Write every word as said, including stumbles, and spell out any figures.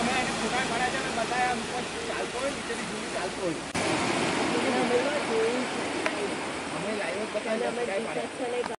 અમે એને ફોટા પાડ્યા છે અને બતાવ્યા ચાલતો હોય નીચેથી જૂની ચાલતો હોય અમે લાઈવ બતાવ્યા